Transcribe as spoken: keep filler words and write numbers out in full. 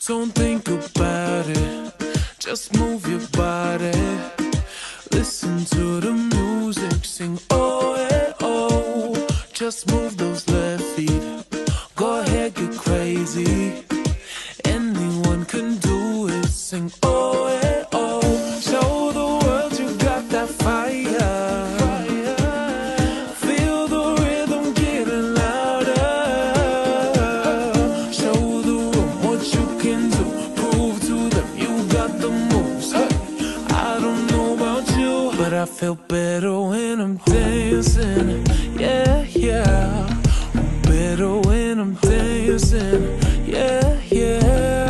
Don't think about it, just move your body. Listen to the music, sing oh eh oh. Just move those left feet, go ahead, get crazy. Anyone can do it, sing oh eh oh. Show the world you got that fire. Feel the rhythm getting louder. Show the room what you can do, prove to them you got the moves. Hey, I don't know about you, but I feel better when I'm dancing. Yeah, yeah, better when I'm dancing. Yeah, yeah.